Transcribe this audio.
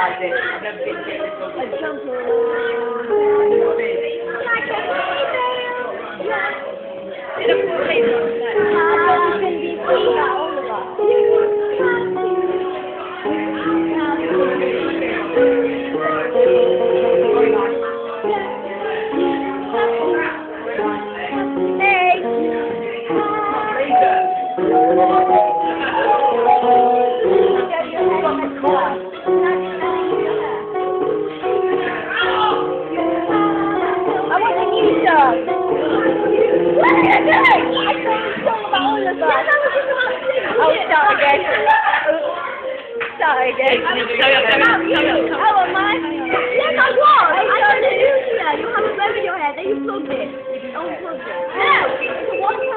Start again. Oh, am I? Yes, I was. I turned it easier. You have a bow in your head, then you plugged it. You unplugged it. Yeah.